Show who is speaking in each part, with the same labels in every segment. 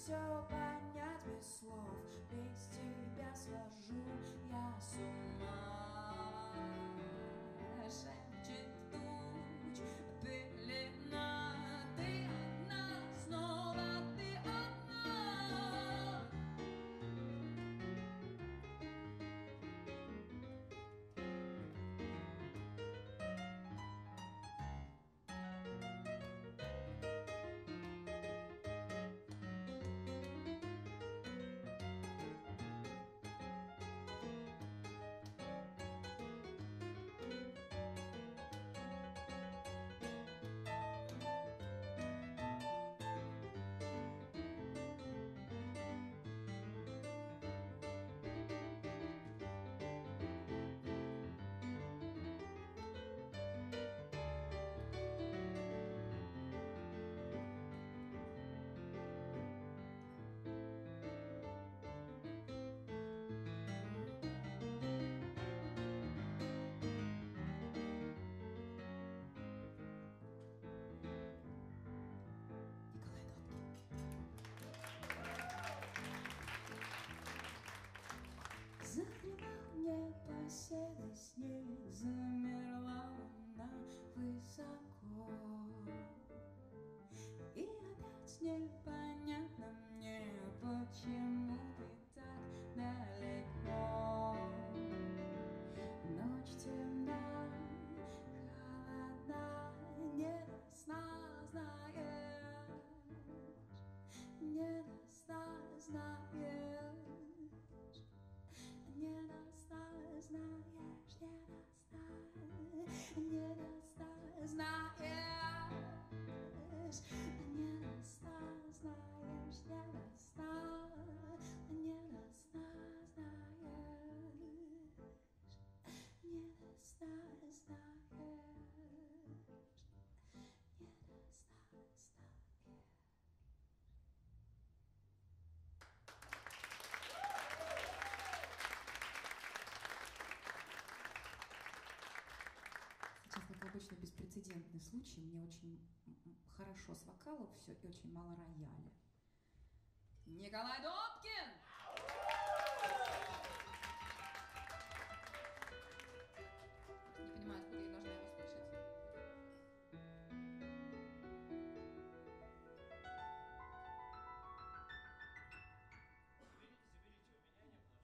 Speaker 1: все понять без слов, без тебя схожу я с ума. Шепчет туч пелена, ты одна, снова ты одна. Задремал непоседа снег, замерла луна высоко. И опять непонятно мне, почему ты так далеко. Ночь темна, холодна, не до сна, знаешь, не до сна, знаешь. Не до сна, знаешь, не до сна, не до сна, знаешь, не до сна, знаешь, не до сна, не до сна, знаешь, не до сна, знаешь, не до сна, знаешь. Как обычно, беспрецедентный случай. Мне очень хорошо с вокалом все и очень мало рояля. Николай Добкин! Не понимаю, откуда я должна его слышать.
Speaker 2: Заберите у меня немножко.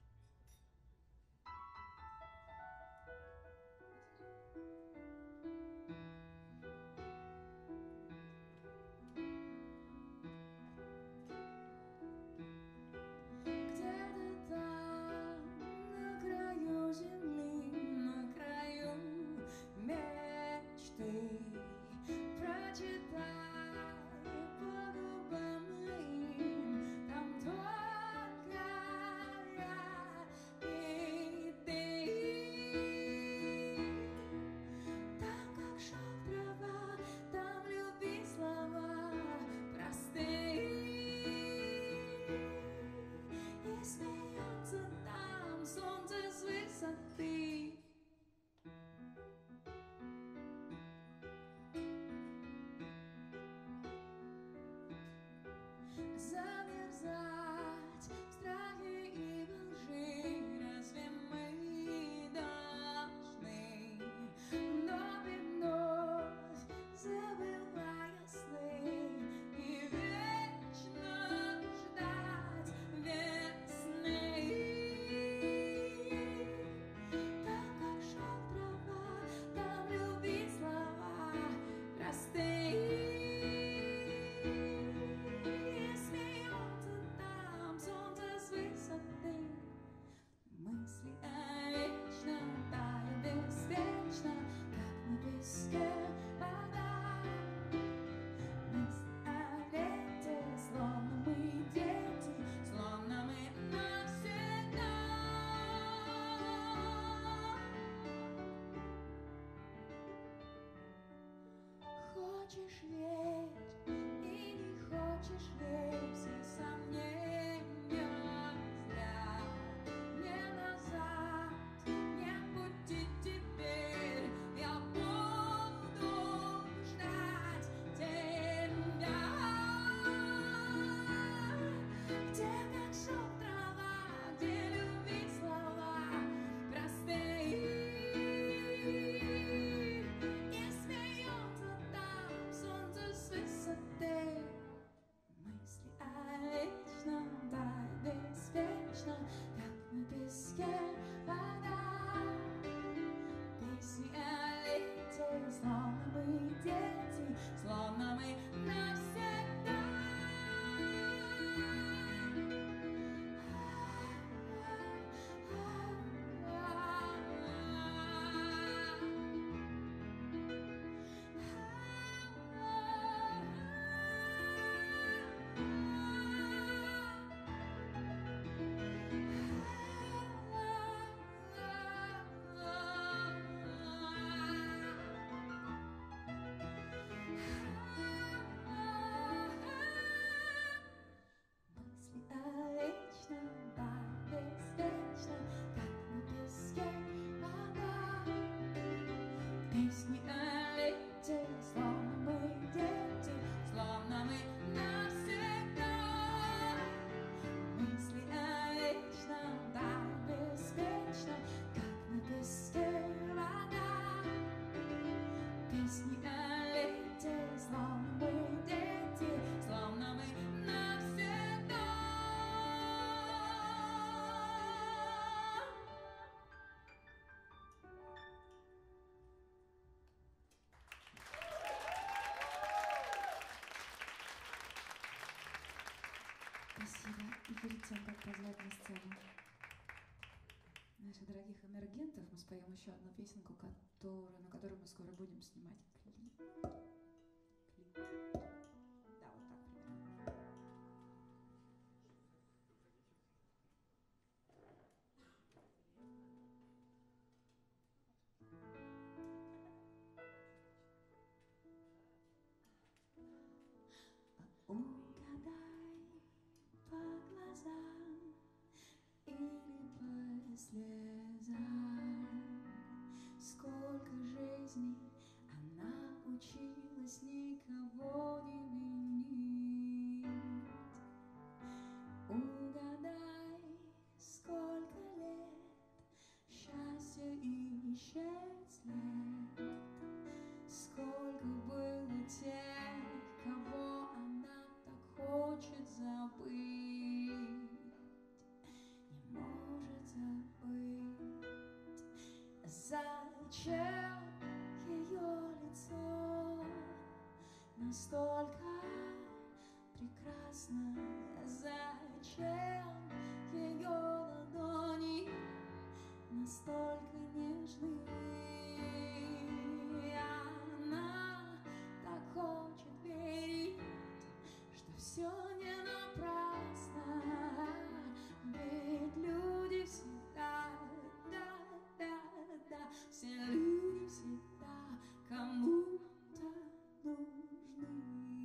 Speaker 1: Песни о лете, словно мы дети, словно мы навсегда. Мысли о вечном, да, беспечном, как на песке вода. Песни о лете, словно мы дети, словно мы навсегда. Спасибо. И перед тем, как позвать на сцену наших дорогих эмергентов, мы споем еще одну песенку, на которую мы скоро будем снимать клип. Да, вот так примерно. Угадай по глазам или по слезам, сколько жизней она училась никого не винить. Угадай, сколько лет счастья исчез след, сколько было тех, кого она так хочет забыть, не может забыть. Зачем ее лицо настолько прекрасно? Зачем ее ладони настолько нежны? Она так хочет верить, что все не напрасно, ведь люди всегда, да, все люди всегда кому-то нужны.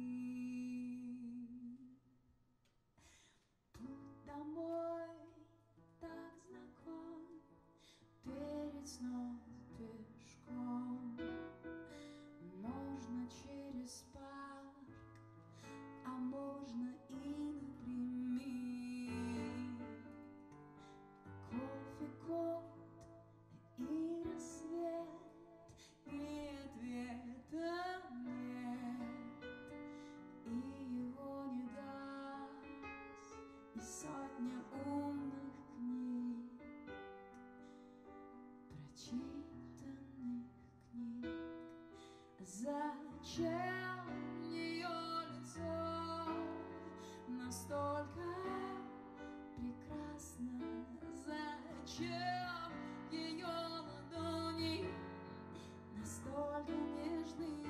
Speaker 1: Путь домой так знаком, перед сном пешком. Можно через парк, а можно и напрямик. Кофе, кот и рассвет, и ответа нет, и его не даст и сотня умных книг, прочитанных книг. Зачем ее лицо настолько прекрасно? Зачем ее ладони настолько нежны?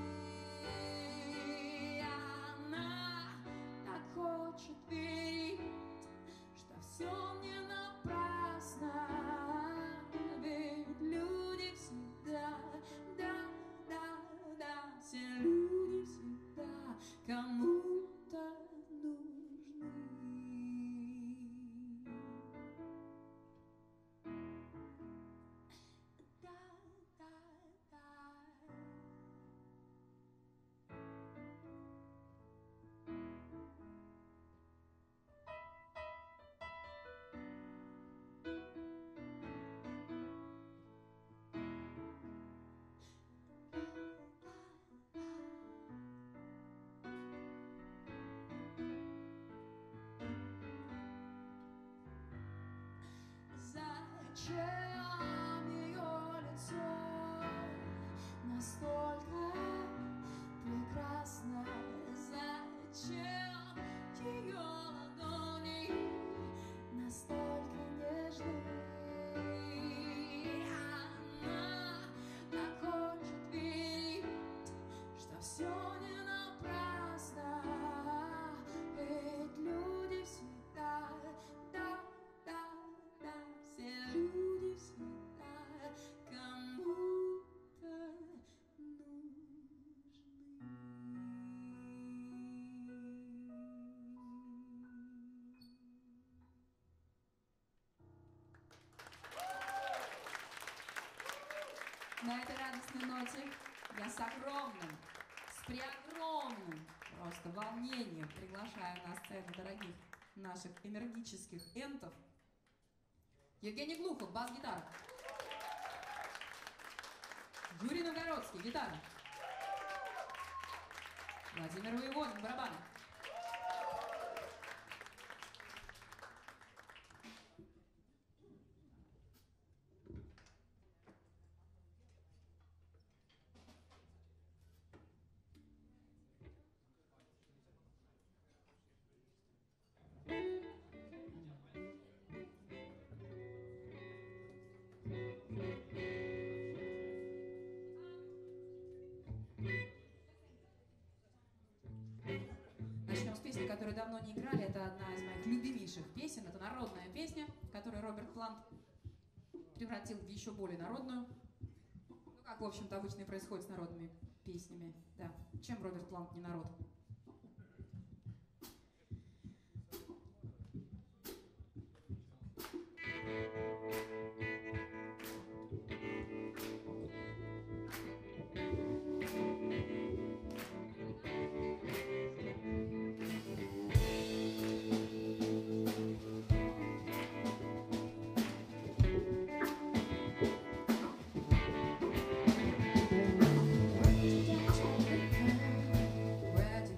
Speaker 1: Она так хочет верить, что все не напрасно, ведь люди всегда, да, все люди всегда кому-то нужны. На этой радостной ноте я с огромным, с преогромным просто волнением приглашаю на сцену дорогих наших энергических энтов. Евгений Глухов, бас-гитара. Юрий Новгородский, гитара. Владимир Воеводин, барабаны. Начнем с песни, которую давно не играли. Это одна из моих любимейших песен. Это народная песня, которую Роберт Плант превратил в еще более народную. Ну, как, в общем-то, обычно и происходит с народными песнями. Да. Чем Роберт Плант не народ? Where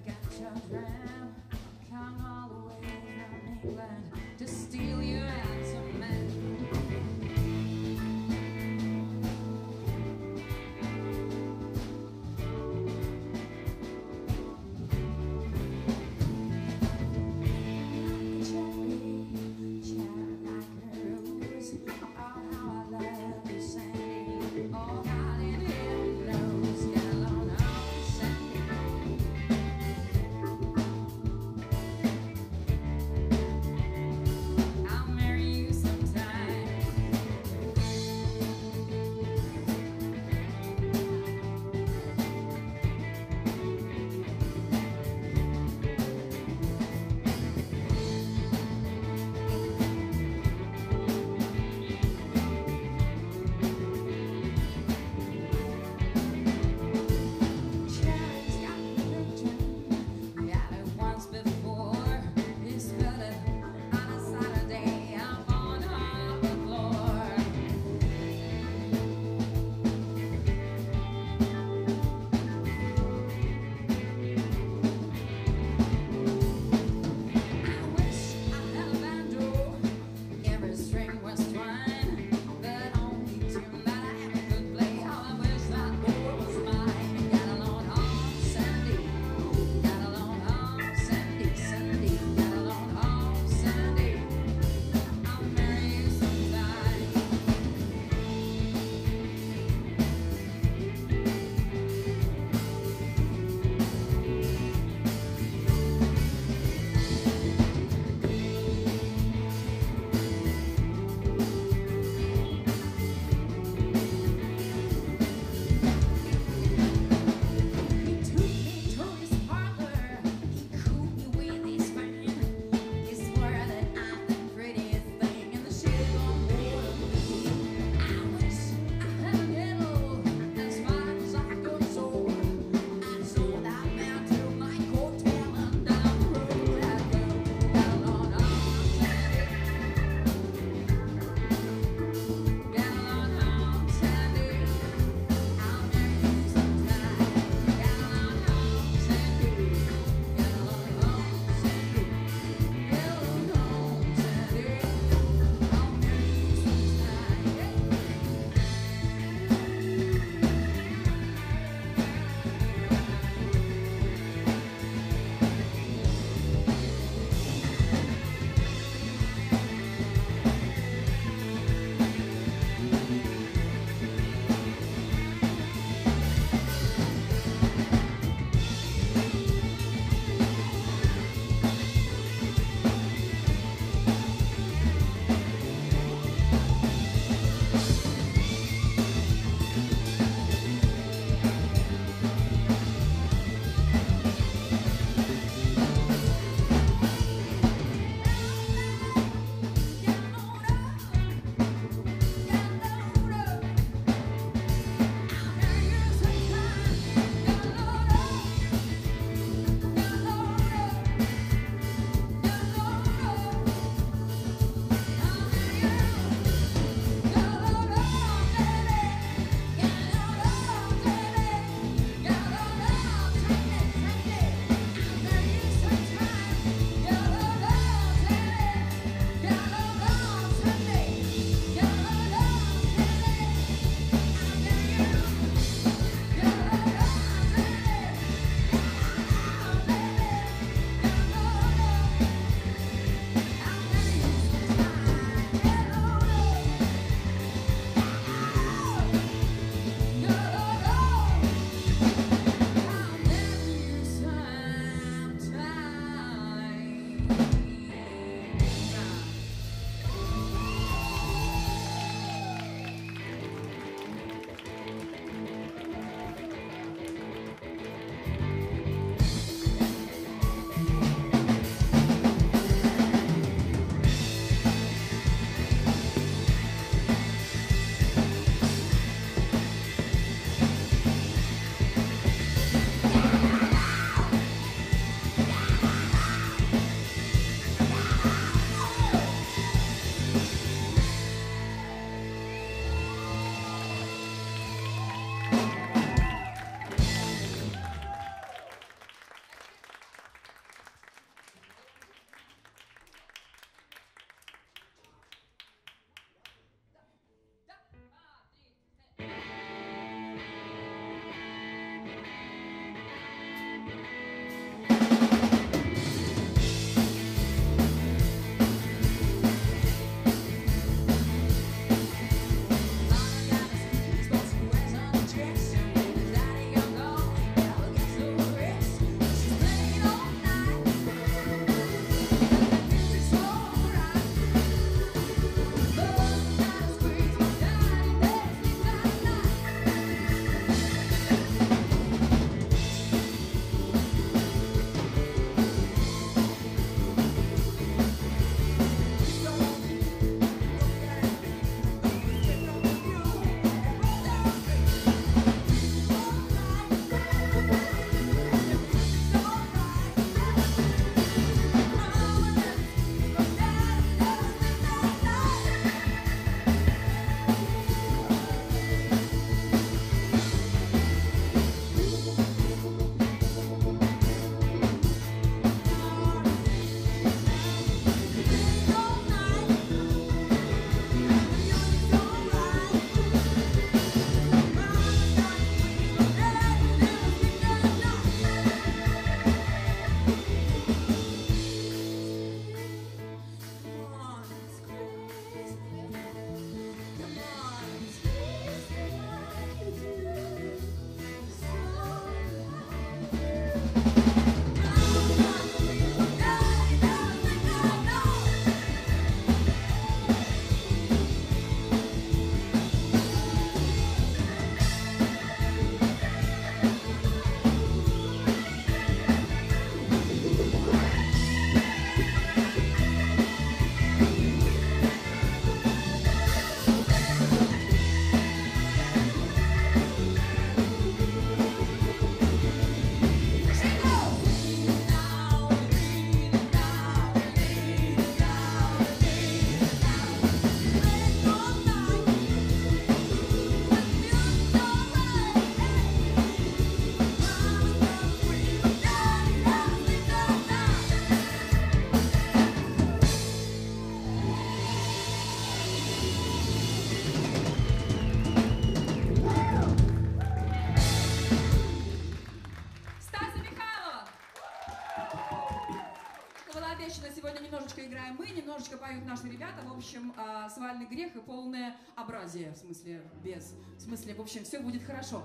Speaker 1: исполняем мы, немножечко поют наши ребята. В общем, свальный грех и полное образие, в смысле, в общем, все будет хорошо.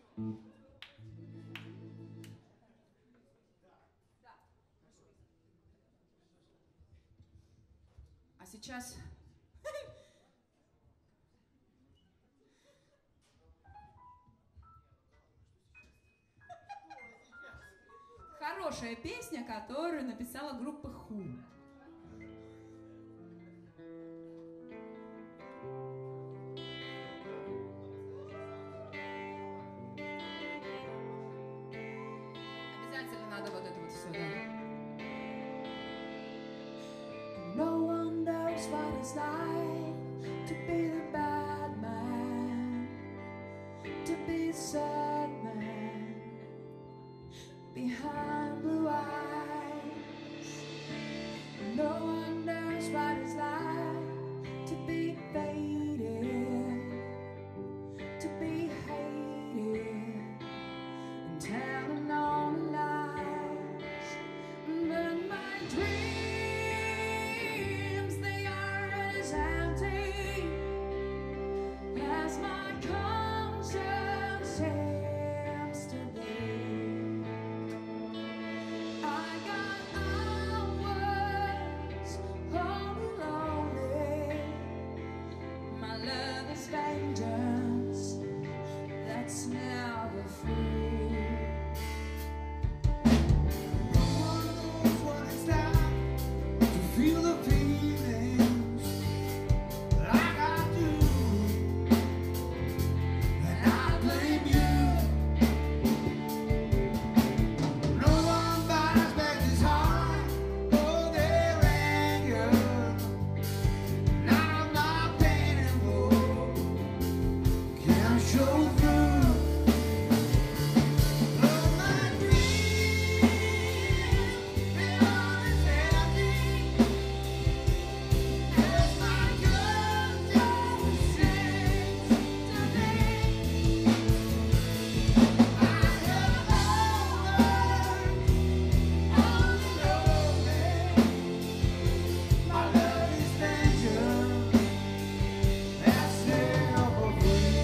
Speaker 1: А сейчас... Хорошая песня, которую написала группа Who. Обязательно надо вот это вот все, да. No one knows what it's like to be the bad man, to be the sad man behind blue eyes. No one knows what it's like to be faded, to be hated, and telling all the lies. But my dreams, they are as empty as my conscience seems to be. Vengeance that's never free. No one knows what it's like to feel the feelings like I do, and I blame you. No one buys back this heart for their anger. None of my pain and woe can show through. But my dreams, they are as empty as my conscience seems to be. I have all the lonely. My love is vengeance that's never free.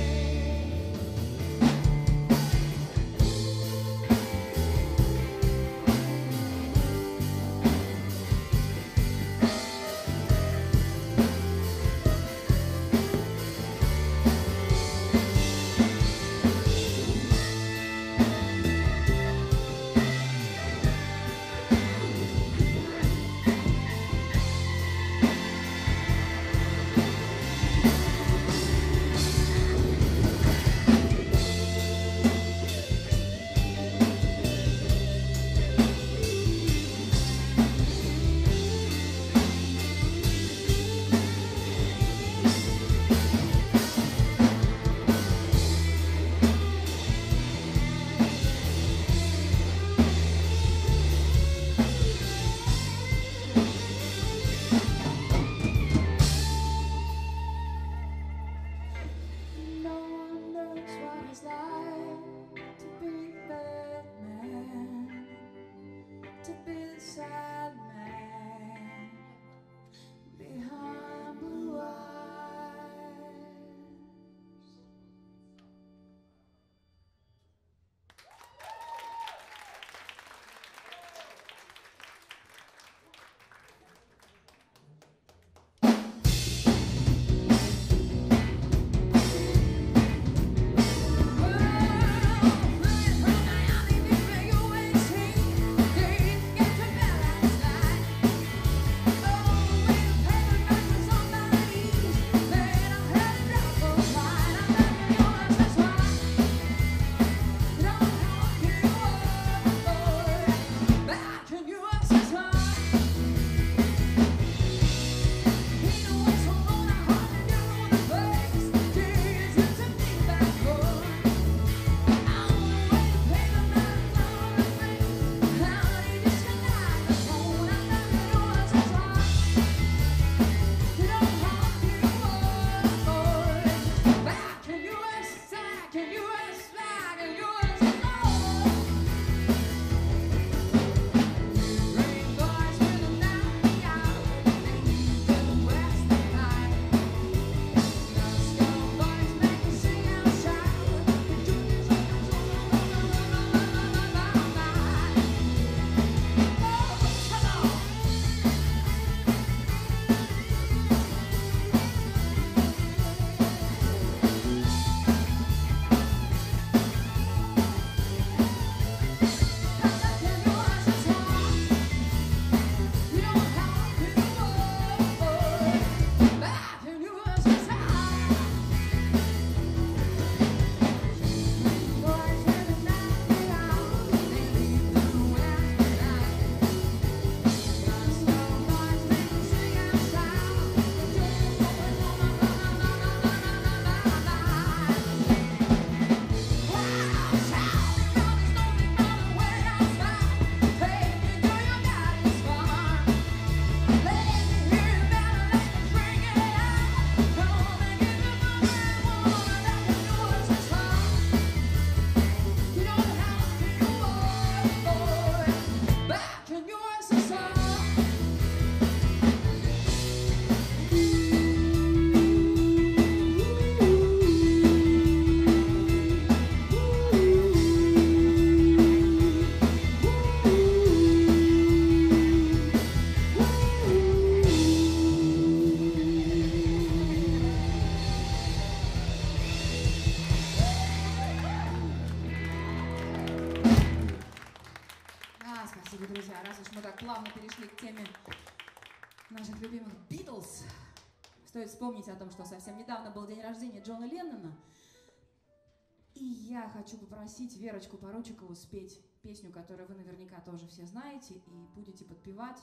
Speaker 1: No one knows what it's like to be the bad man, to be the sad man behind blue eyes. Well, Спасибо, друзья. Раз уж мы так плавно перешли к теме наших любимых Битлз, стоит вспомнить о том, что совсем недавно был день рождения Джона Леннона. И я хочу попросить Верочку Поручикову спеть песню, которую вы наверняка тоже все знаете и будете подпевать.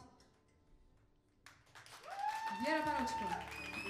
Speaker 1: Вера Поручикова.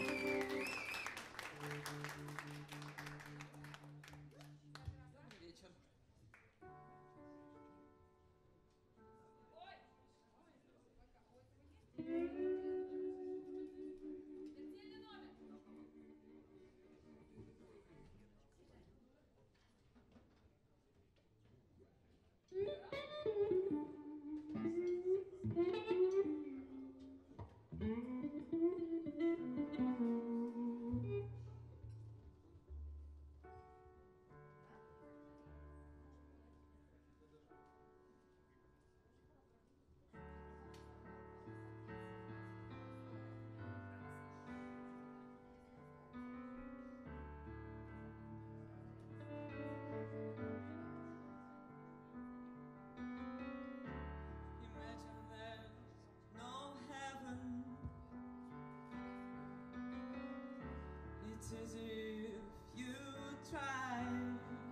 Speaker 2: It's as if you tried.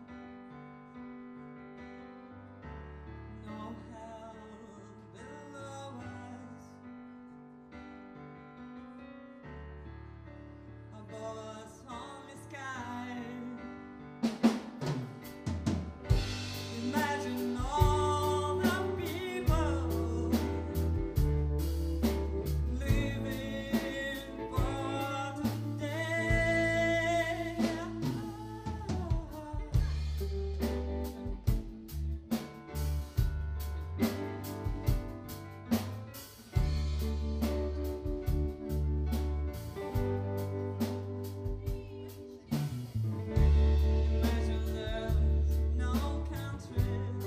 Speaker 2: No hell below us, above us only sky. Imagine all the people living for today. Imagine there's no countries.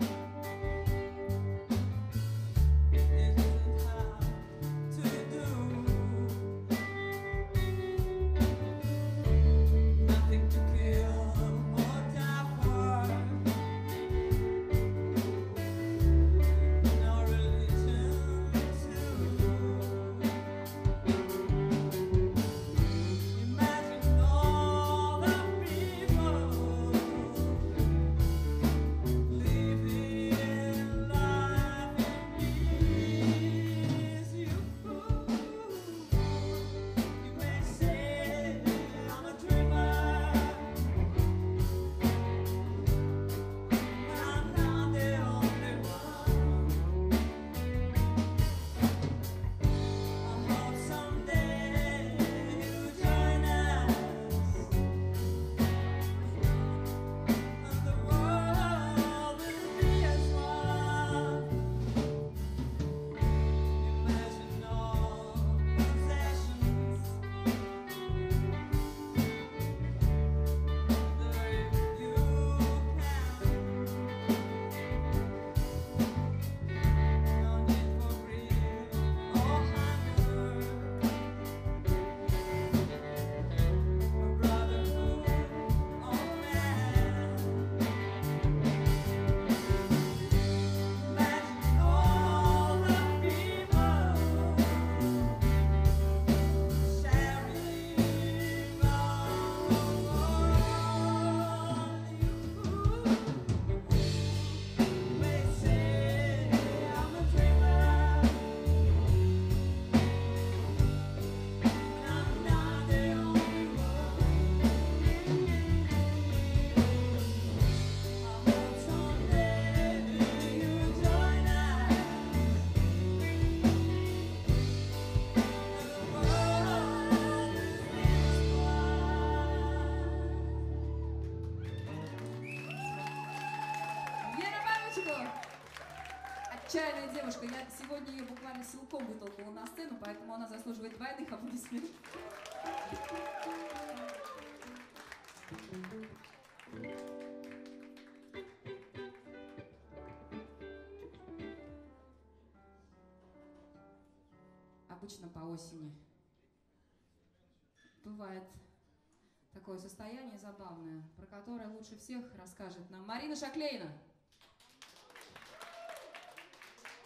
Speaker 2: It isn't hard to do. Nothing to kill or die for. No religion too. Imagine all the people living life in peace. You may say I'm a dreamer, but I'm not the only one. I hope someday you join us, and the world will be as one. Imagine all possessions, wonder if you can. No need for greed or hunger, or brotherhood or man. Imagine all the people sharing all the world. You may say I'm a dreamer, but I'm not the only one. I hope someday you join us, and the world is
Speaker 1: Вера Поручикова. Отчаянная девушка. Я сегодня ее буквально силком вытолкнула на сцену, поэтому она заслуживает двойных аплодисментов. Обычно по осени бывает такое состояние забавное, про которое лучше всех расскажет нам Марина Шаклейна.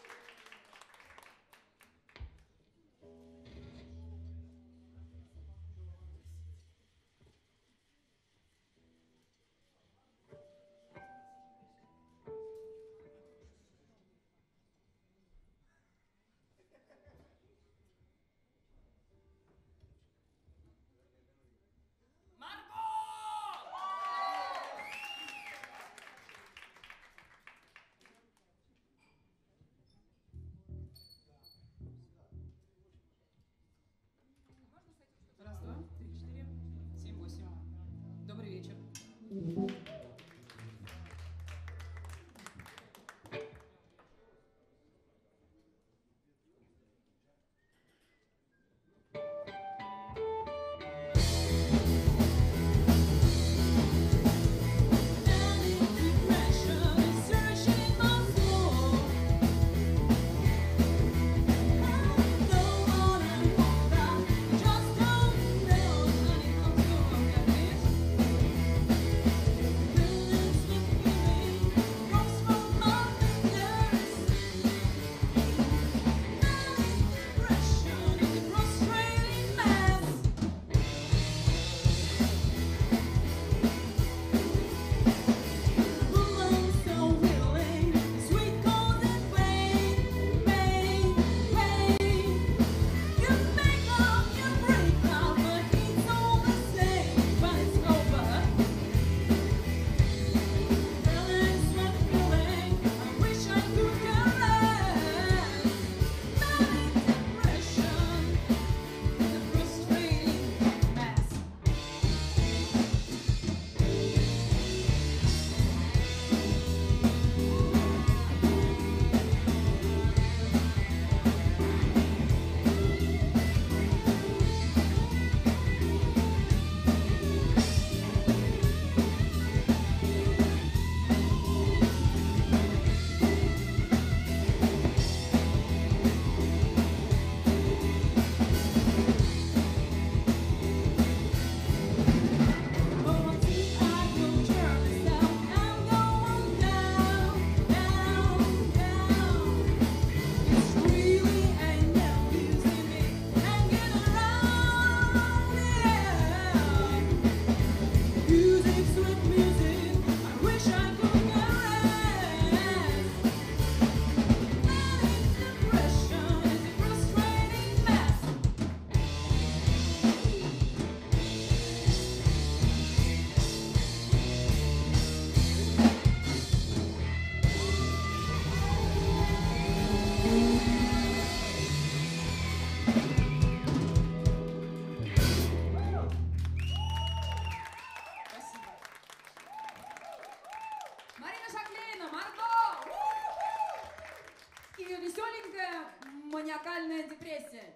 Speaker 1: Маниакальная депрессия.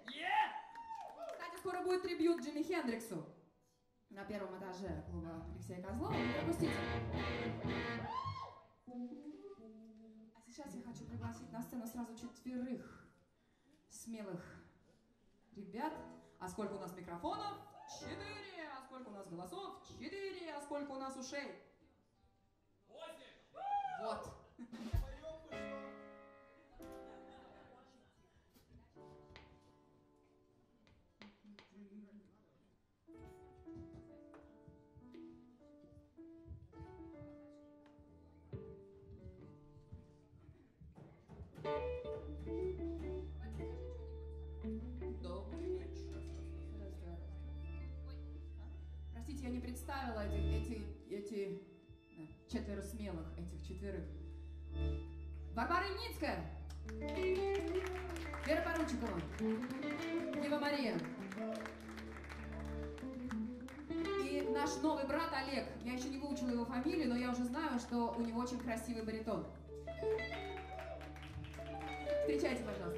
Speaker 1: Кстати, скоро будет трибьют Джимми Хендриксу на первом этаже клуба Алексея Козлова. Не пропустите. А сейчас я хочу пригласить на сцену сразу 4 смелых ребят. А сколько у нас микрофонов? 4. А сколько у нас голосов? 4. А сколько у нас ушей? 8. Вот. Добрый вечер. Простите, я не представила эти 4 смелых, этих 4. Варвара Ильницкая, Вера Поручикова, Ева Мария и наш новый брат Олег. Я еще не выучила его фамилию, но я уже знаю, что у него очень красивый баритон. Встречайте, пожалуйста.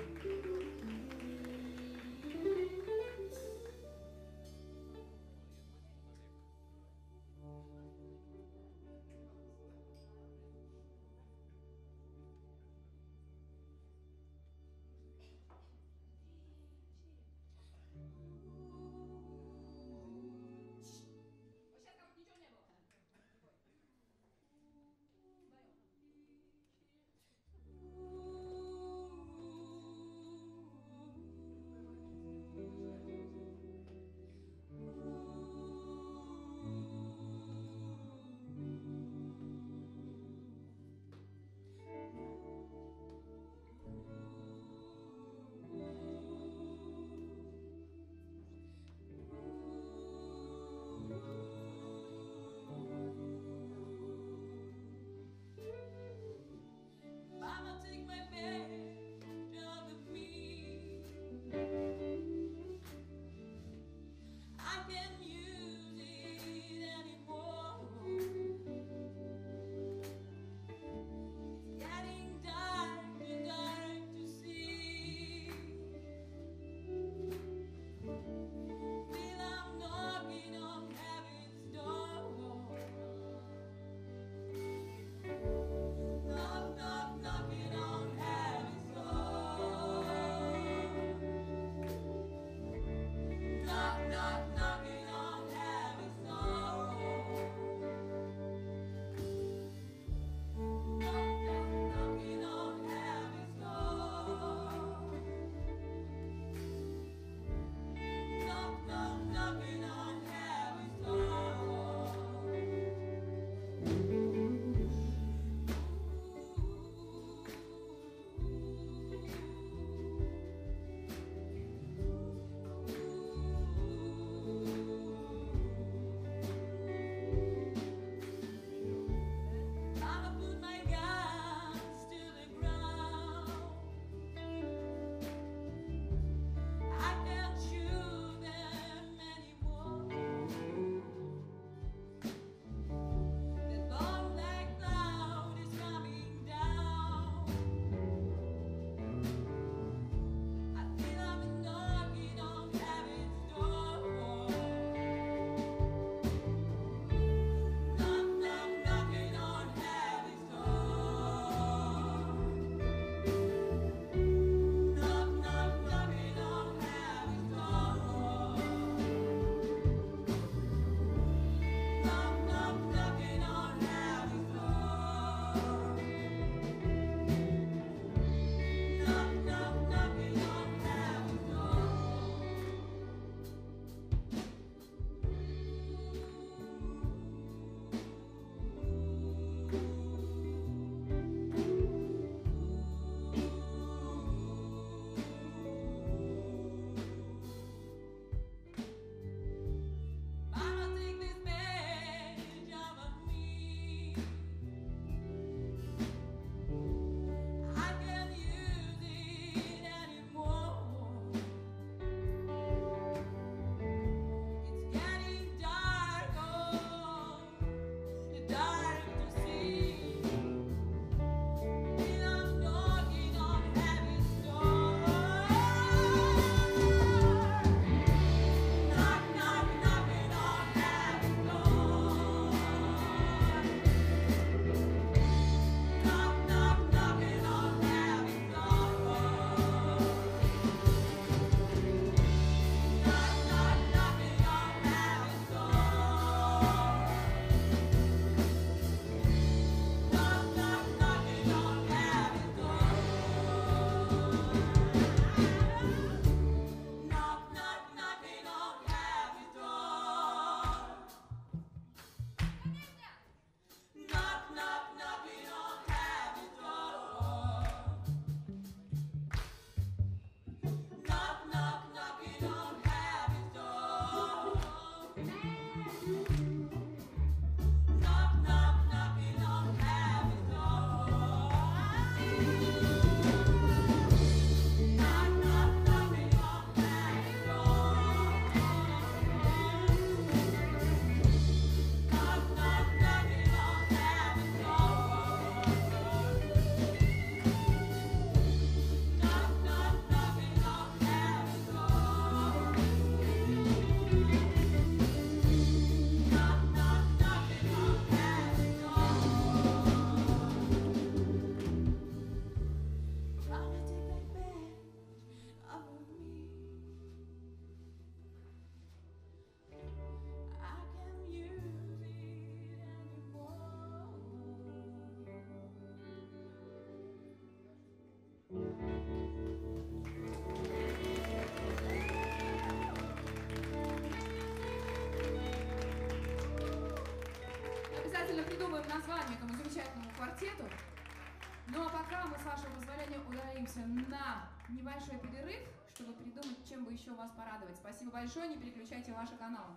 Speaker 1: обязательно придумаем название этому замечательному квартету. Ну а пока мы, с вашего позволения, ударимся на небольшой перерыв, чтобы придумать, чем бы еще вас порадовать. Спасибо большое, не переключайте ваши каналы.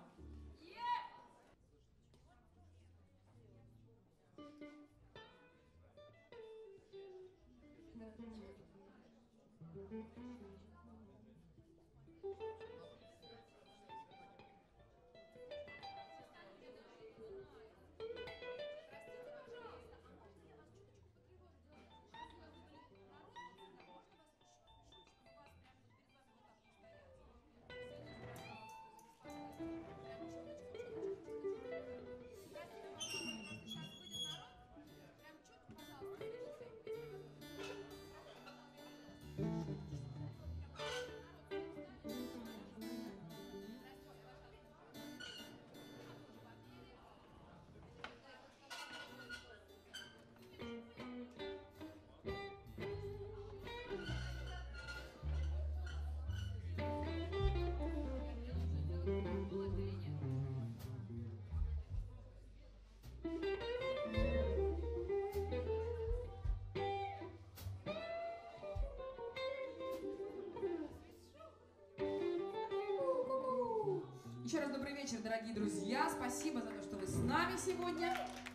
Speaker 1: Еще раз добрый вечер, дорогие друзья. Спасибо за то, что вы с нами сегодня.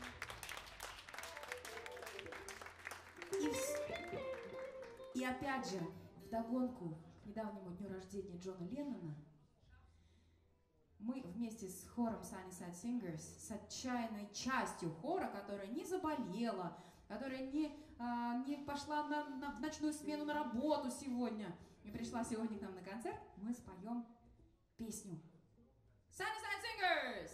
Speaker 1: И опять же, вдогонку к недавнему дню рождения Джона Леннона, мы вместе с хором Sunnyside Singers, с отчаянной частью хора, которая не заболела, которая не пошла в ночную смену на работу сегодня и пришла сегодня к нам на концерт, мы споем песню Sunnyside Singers!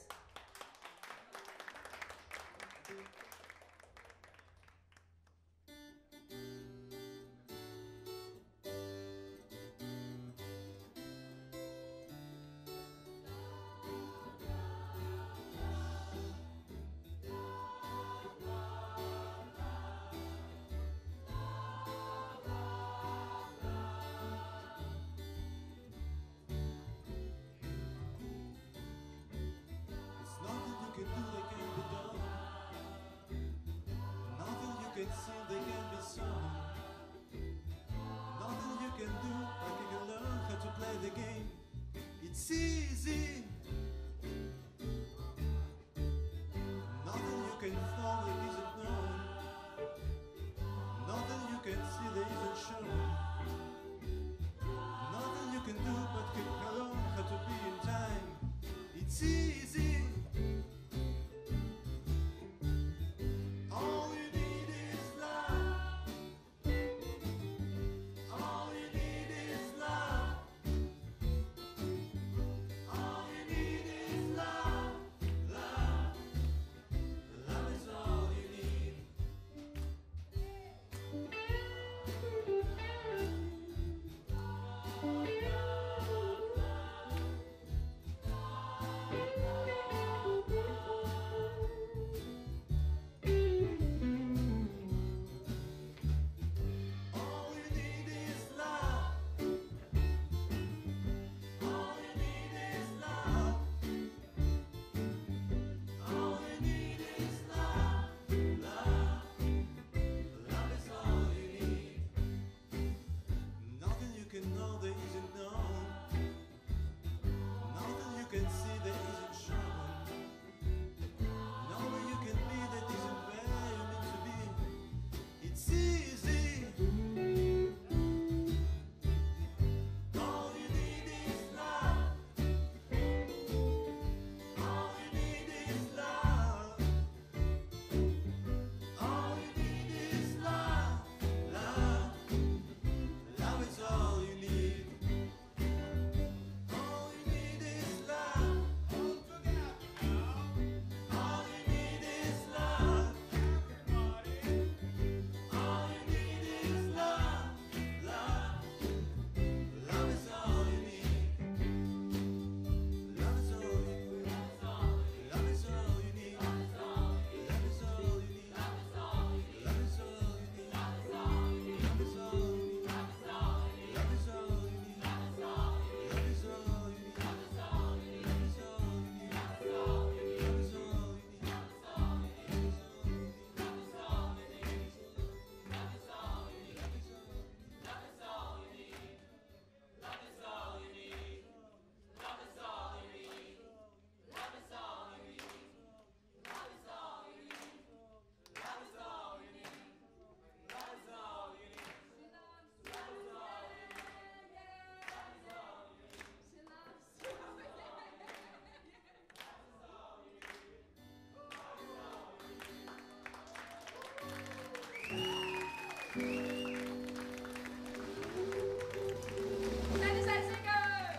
Speaker 1: Sunny Side Singers!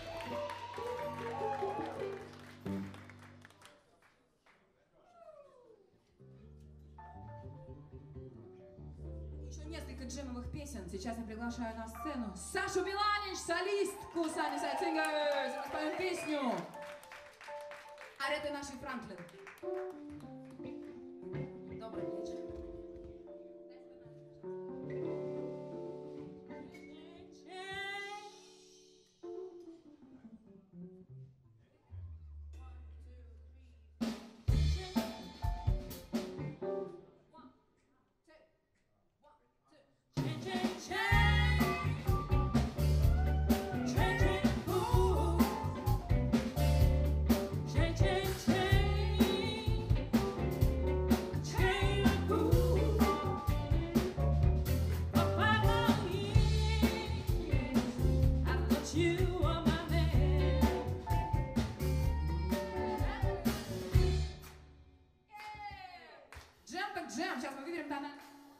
Speaker 1: Еще несколько джемовых песен. Сейчас я приглашаю на сцену Сашу Биланич, солистку Sunny Side Singers. Мы споем песню Ареты нашей Франклин. Добрый вечер. Джем, сейчас мы выберем тональность.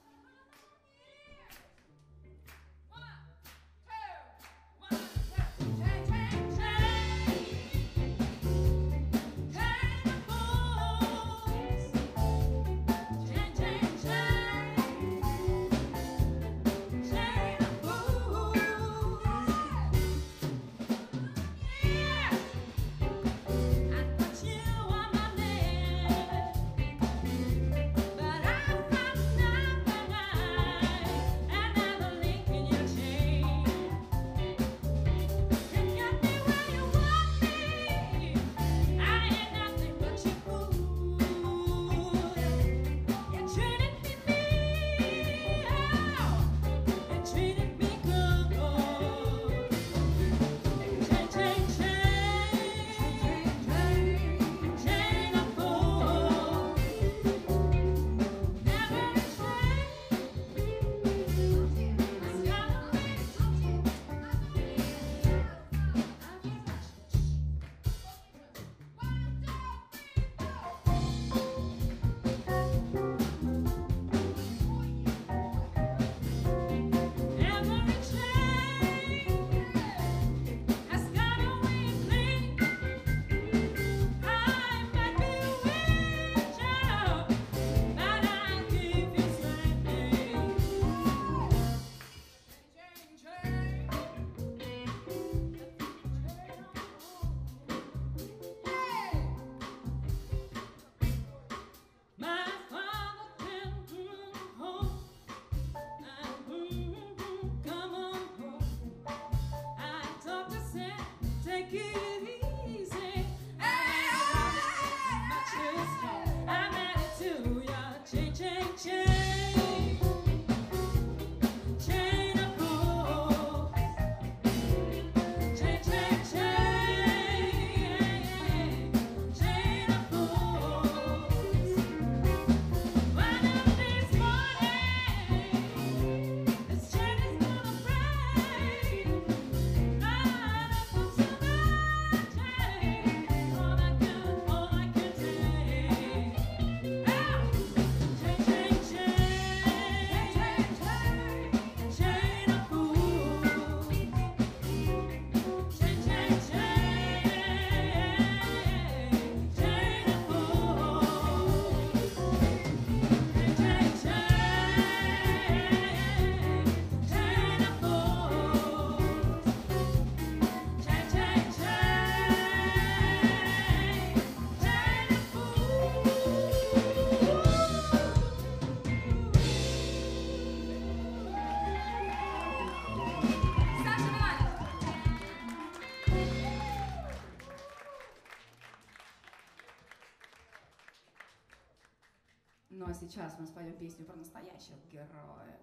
Speaker 1: Ну а сейчас мы споем песню про настоящих героев.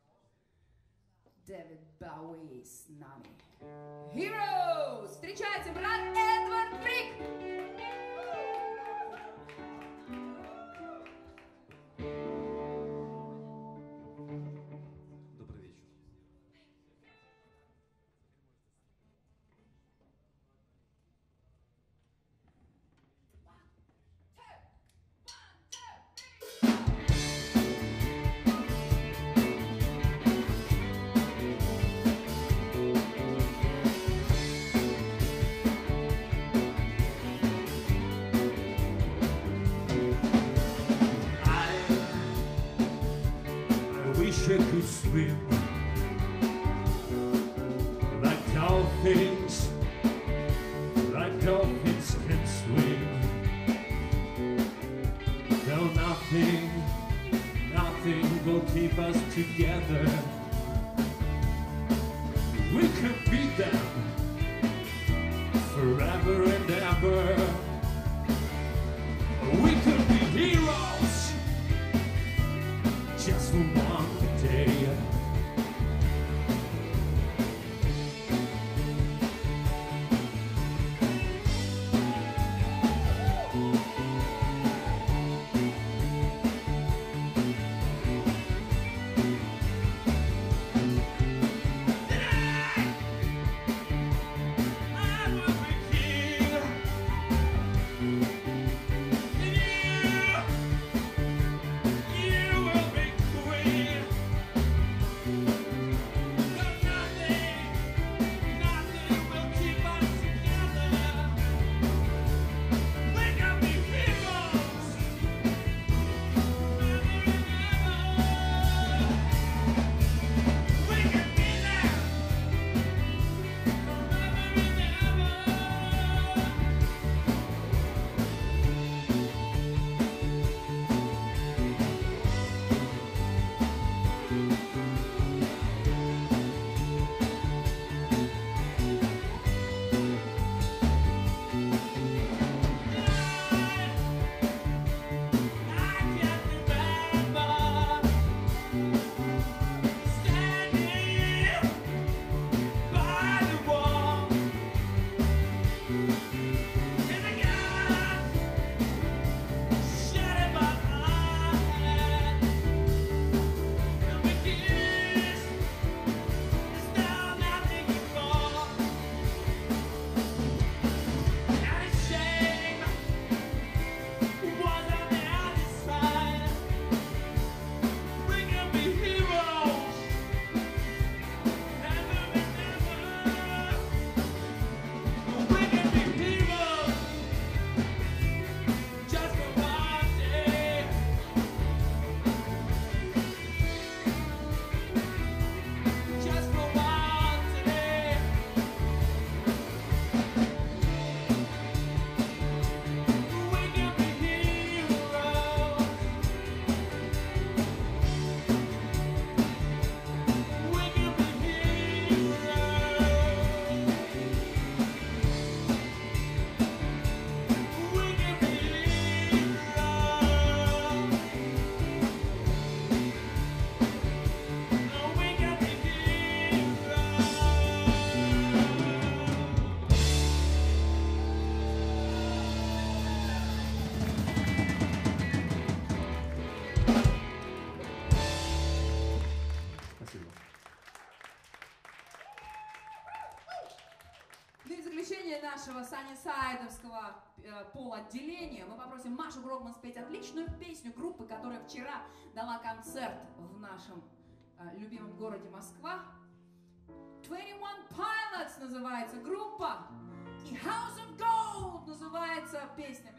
Speaker 1: Дэвид Бауи с нами. Heroes! Встречайте, брат Эдвард Фрик!
Speaker 3: Добрый вечер.
Speaker 2: you could swim like dolphins can swim. No, nothing will keep us together. We can beat them forever and ever. We could be heroes just for one day.
Speaker 1: Нашего саннисайдовского поладделения мы попросим Машу Грогман спеть отличную песню группы, которая вчера дала концерт в нашем любимом городе Москва. 21 Pilots называется группа, и House of Gold называется песня.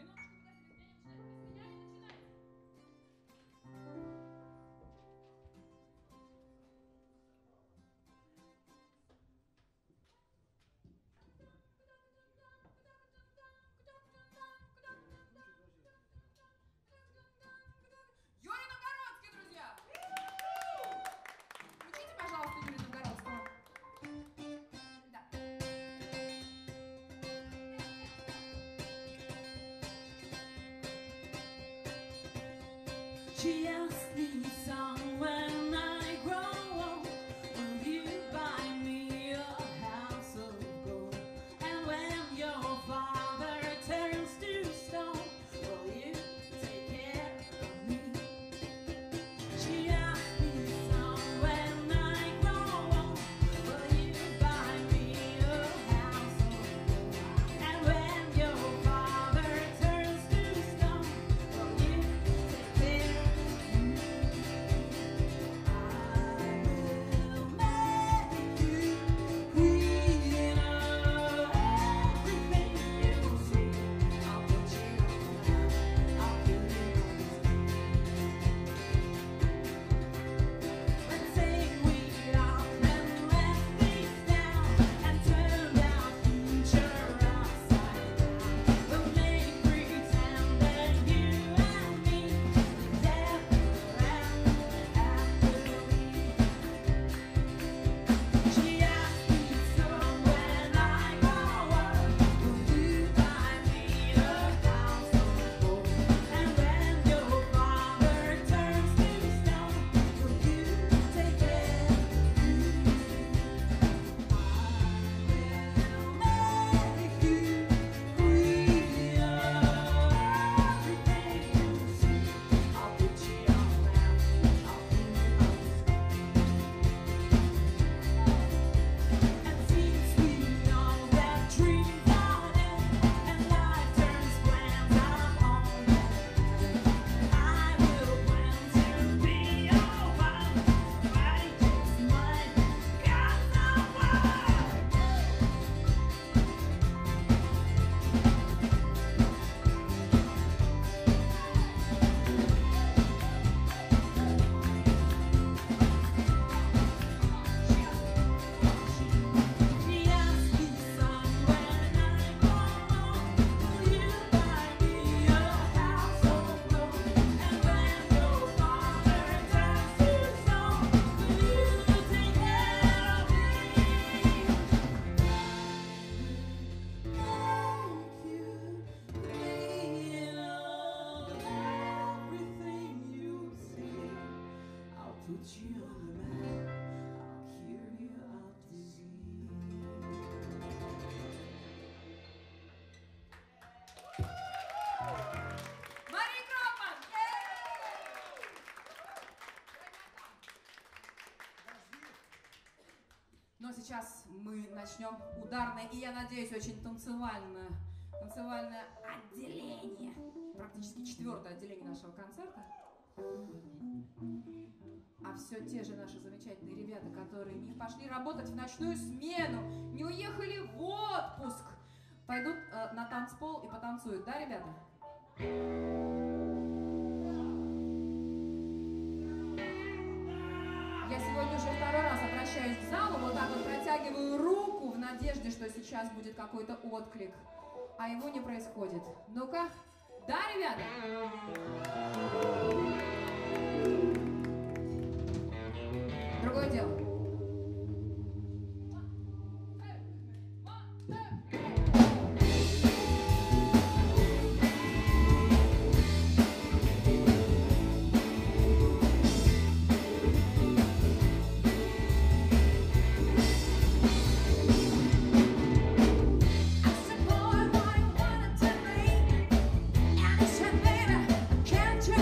Speaker 3: She asked me, son, when I grow up, will you buy me a house of gold? And when your father turns to stone, will you take care of me? She asked me, son, when I grow up, will you buy me a house of gold? And when your father turns to stone, will you take care of me? you the man, I'll cure you of disease.
Speaker 1: Мария Кропман! Ну а сейчас мы начнем ударное и, я надеюсь, очень танцевальное отделение. Практически 4-е отделение нашего концерта. А все те же наши замечательные ребята, которые не пошли работать в ночную смену, не уехали в отпуск, пойдут на танцпол и потанцуют, да, ребята? Я сегодня уже 2-й раз обращаюсь к залу, вот так вот протягиваю руку в надежде, что сейчас будет какой-то отклик, а его не происходит. Ну-ка, да, ребята? Другое дело.
Speaker 3: Can't you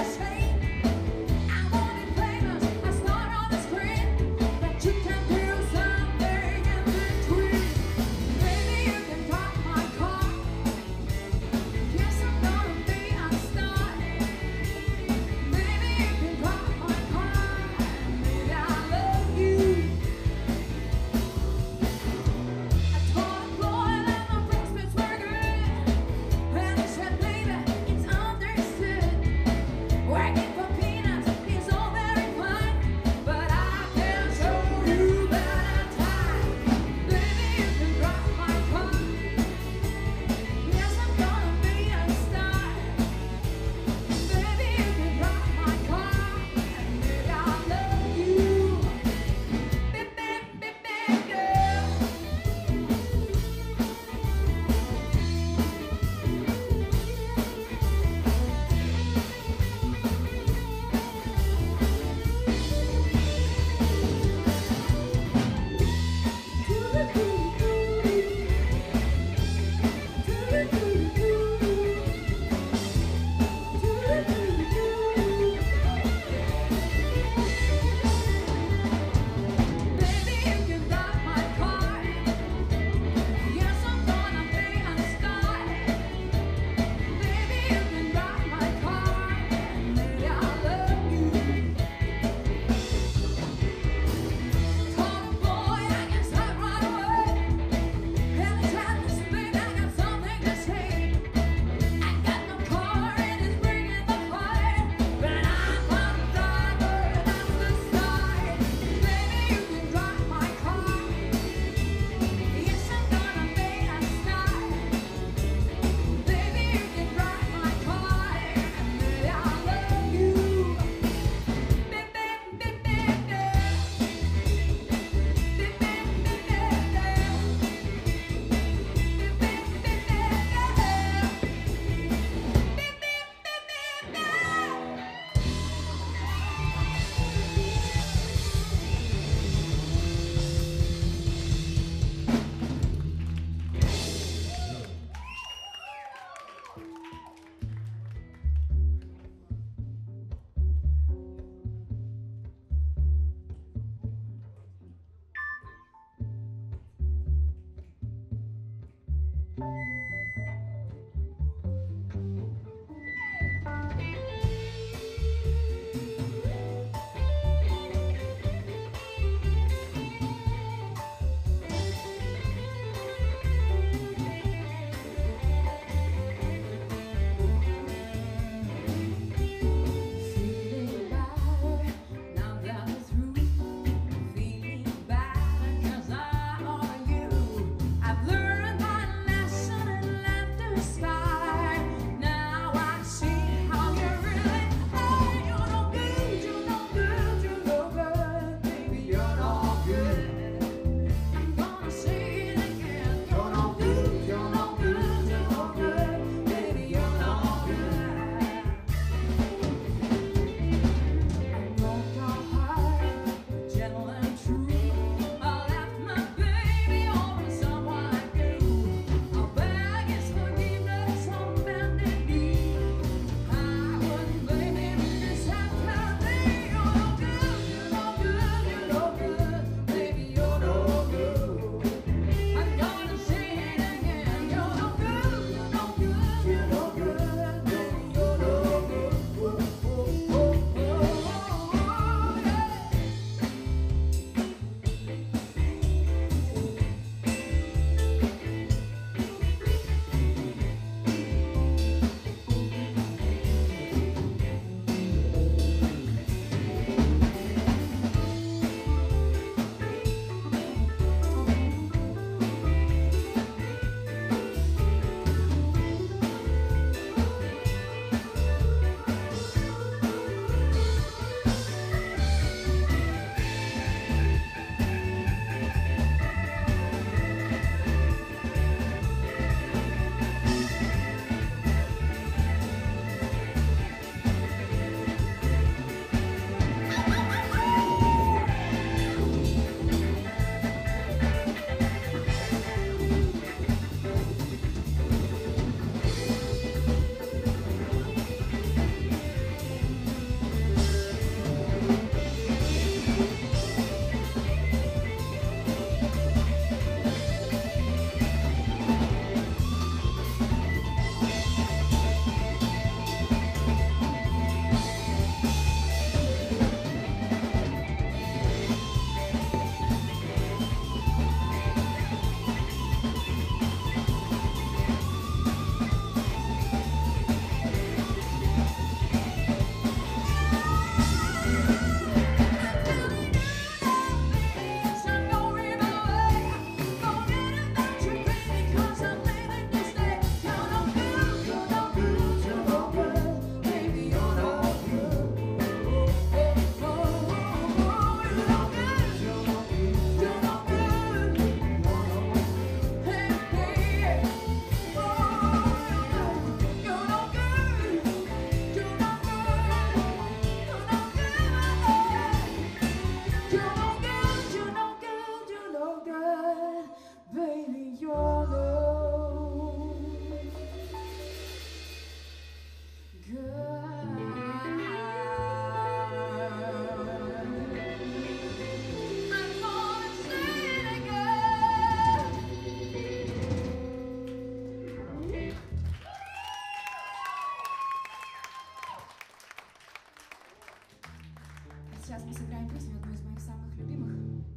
Speaker 1: Сейчас мы сыграем песню, одну из моих самых любимых.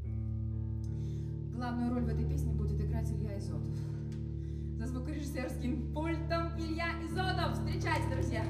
Speaker 1: Главную роль в этой песне будет играть Илья Изотов. За звукорежиссерским пультом Илья Изотов. Встречайте, друзья!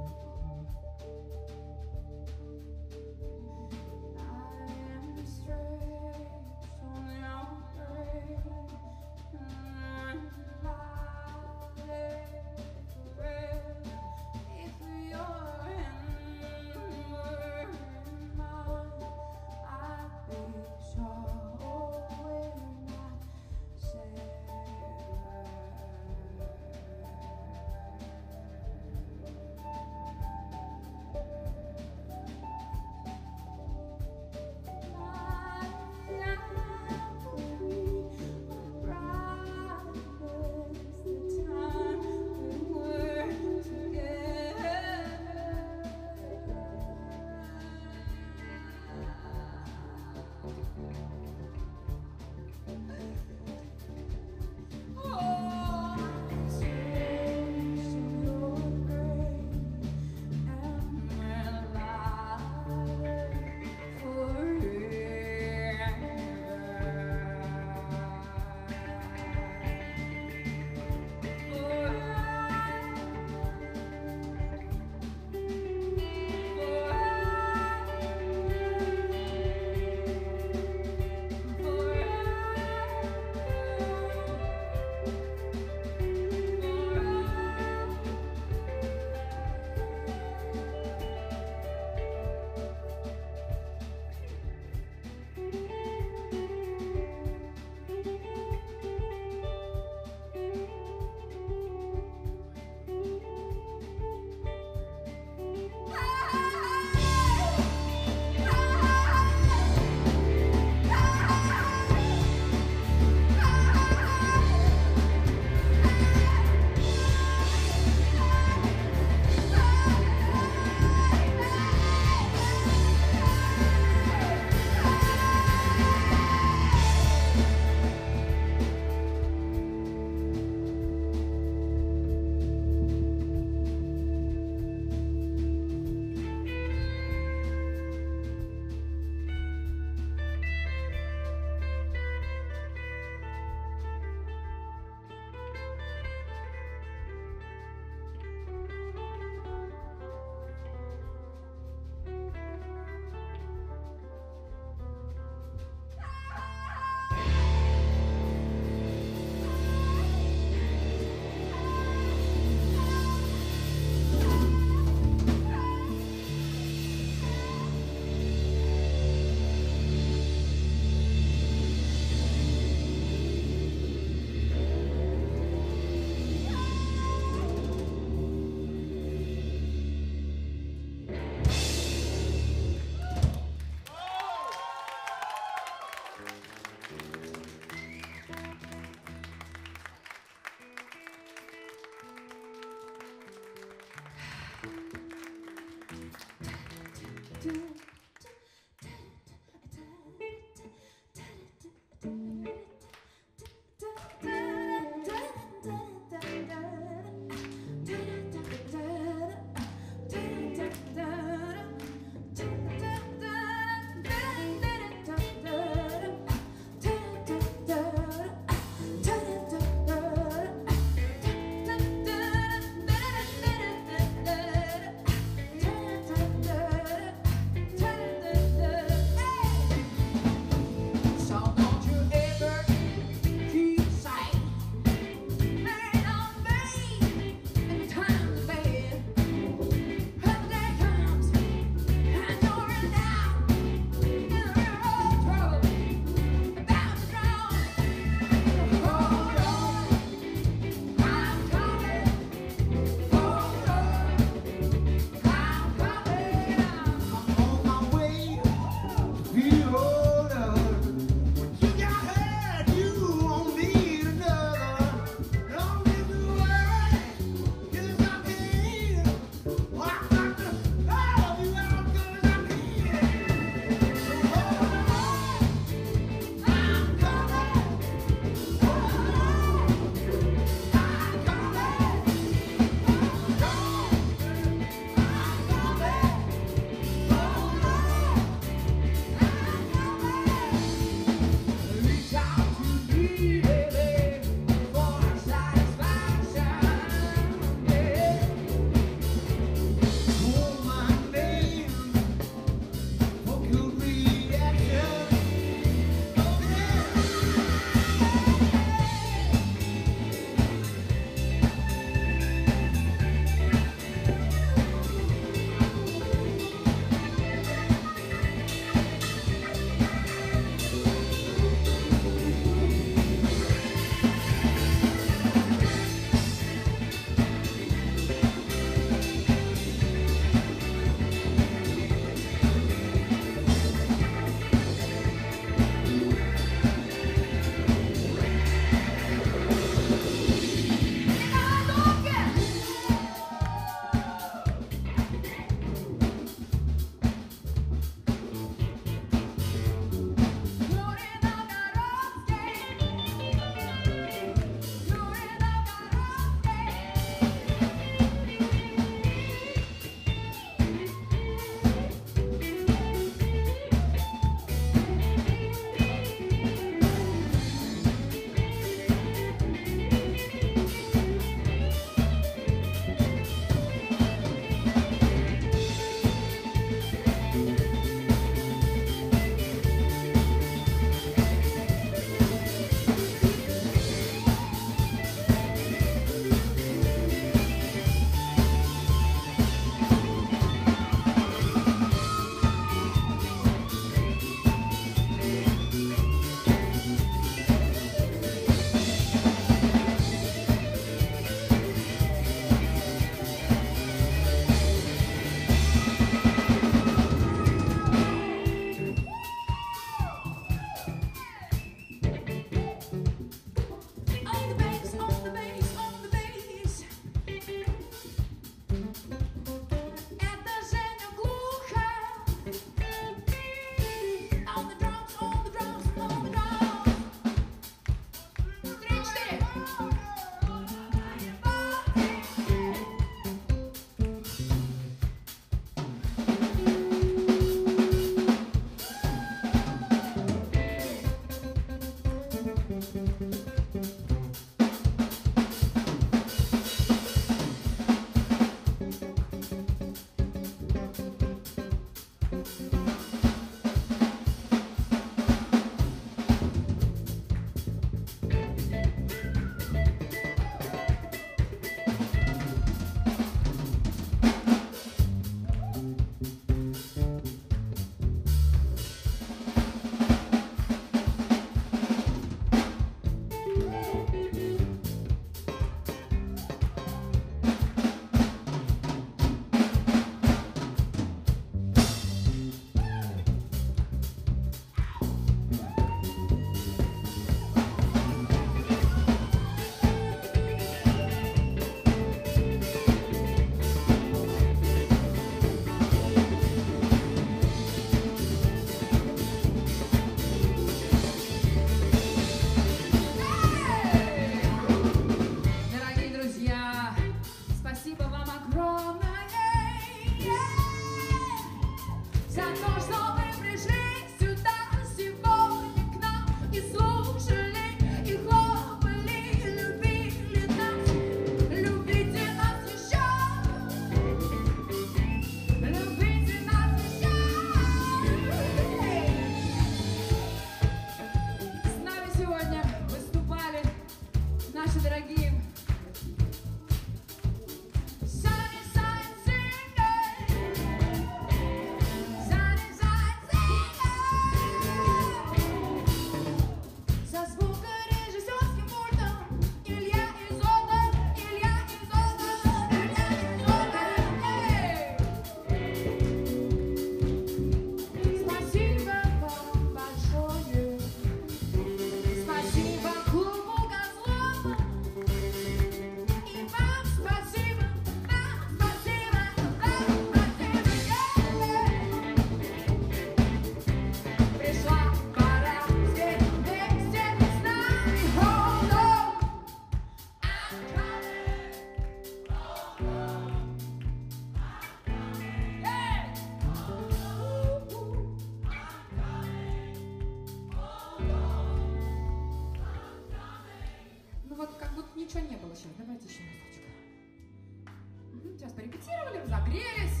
Speaker 1: Ну вот как будто ничего не было сейчас. Давайте еще разочек. Сейчас порепетировали, разогрелись.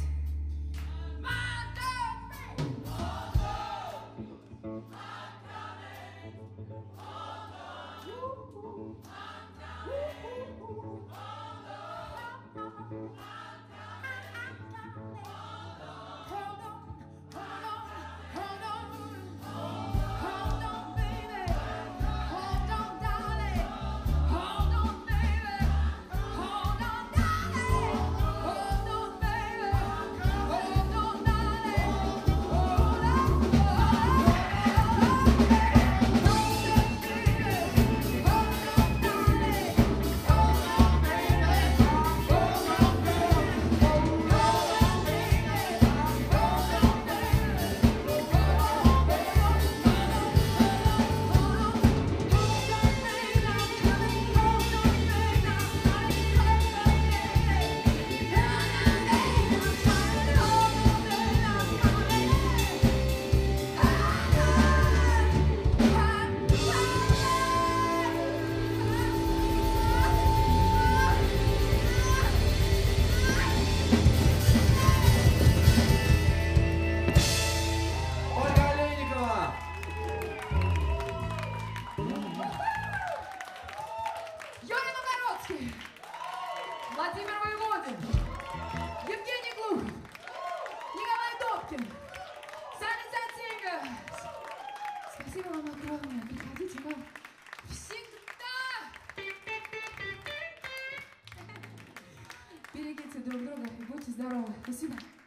Speaker 1: Владимир Воеводин, Евгений Глухов, Николай Добкин, Саня Затенько. Спасибо вам огромное. Приходите вам всегда. Берегите друг друга и будьте здоровы. Спасибо.